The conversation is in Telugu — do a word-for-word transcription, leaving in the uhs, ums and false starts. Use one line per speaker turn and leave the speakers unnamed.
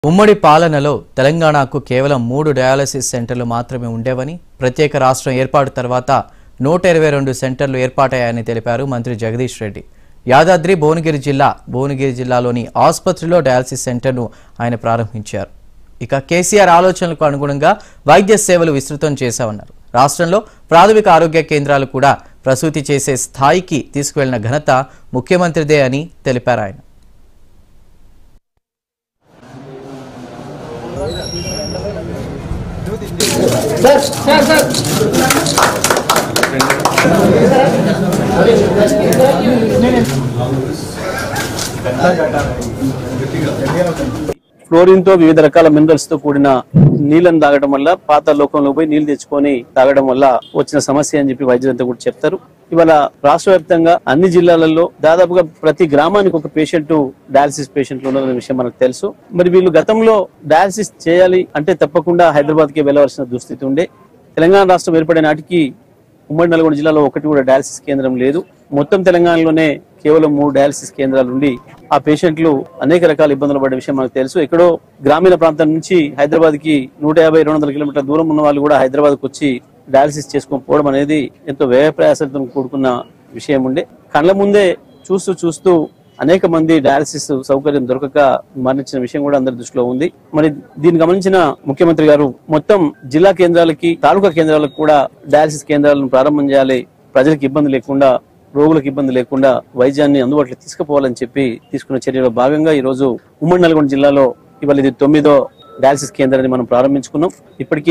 ఉమ్మడి పాలనలో తెలంగాణకు కేవలం మూడు డయాలసిస్ సెంటర్లు మాత్రమే ఉండేవని ప్రత్యేక రాష్ట్రం ఏర్పాటు తర్వాత నూట ఇరవై రెండు సెంటర్లు ఏర్పాటయ్యాయని తెలిపారు మంత్రి జగదీష్ రెడ్డి. యాదాద్రి భువనగిరి జిల్లా భువనగిరి జిల్లాలోని ఆసుపత్రిలో డయాలసిస్ సెంటర్ను ఆయన ప్రారంభించారు. ఇక కేసీఆర్ ఆలోచనలకు అనుగుణంగా వైద్య సేవలు విస్తృతం చేశామన్నారు. రాష్ట్రంలో ప్రాథమిక ఆరోగ్య కేంద్రాలు కూడా ప్రసూతి చేసే స్థాయికి తీసుకువెళ్లిన ఘనత ముఖ్యమంత్రిదే అని తెలిపారు ఆయన.
Sir, sir, sir.
ఫ్లోరిన్ తో వివిధ రకాల మినరల్స్ తో కూడిన నీళ్లను తాగడం వల్ల పాత లోకంలో పోయి నీళ్లు తెచ్చుకొని తాగడం వల్ల వచ్చిన సమస్య అని చెప్పి వైద్యులంతా కూడా చెప్తారు. ఇవాళ రాష్ట్ర వ్యాప్తంగా అన్ని జిల్లాలలో దాదాపుగా ప్రతి గ్రామానికి ఒక పేషెంట్ డయాలసిస్ పేషెంట్లు ఉన్న విషయం మనకు తెలుసు. మరి వీళ్ళు గతంలో డయాలసిస్ చేయాలి అంటే తప్పకుండా హైదరాబాద్ కి వెళ్లవలసిన దుస్థితి ఉండే. తెలంగాణ రాష్ట్రం ఏర్పడే నాటికి ఉమ్మడి నల్గొండ జిల్లాలో ఒకటి కూడా డయాలసిస్ కేంద్రం లేదు. మొత్తం తెలంగాణలోనే కేవలం మూడు డయాలసిస్ కేంద్రాలు ఉండి ఆ పేషెంట్లు అనేక రకాల ఇబ్బందులు పడే విషయం మనకు తెలుసు. ఎక్కడో గ్రామీణ ప్రాంతం నుంచి హైదరాబాద్ కి నూట యాభై రెండు వందల కిలోమీటర్ల దూరం ఉన్న వాళ్ళు కూడా హైదరాబాద్ కు వచ్చి డయాలసిస్ చేసుకొని పోవడం అనేది ఎంతో వ్యయ ప్రయాసంతో కూడుకున్న విషయం ఉండే. కళ్ళ ముందే చూస్తూ చూస్తూ అనేక మంది డయాలసిస్ సౌకర్యం దొరకక మరణించిన విషయం కూడా అందరి దృష్టిలో ఉంది. మరి దీన్ని గమనించిన ముఖ్యమంత్రి గారు మొత్తం జిల్లా కేంద్రాలకి తాలూకా కేంద్రాలకు కూడా డయాలసిస్ కేంద్రాలను ప్రారంభం చేయాలి, ప్రజలకు ఇబ్బంది లేకుండా రోగులకు ఇబ్బంది లేకుండా వైద్యాన్ని అందుబాటులో తీసుకుపోవాలని చెప్పి తీసుకున్న చర్యలో భాగంగా ఈ రోజు ఉమ్మడి నల్గొండ జిల్లాలో ఇవాళ ఇది తొమ్మిదో డయాలసిస్ కేంద్రాన్ని మనం ప్రారంభించుకున్నాం. ఇప్పటికీ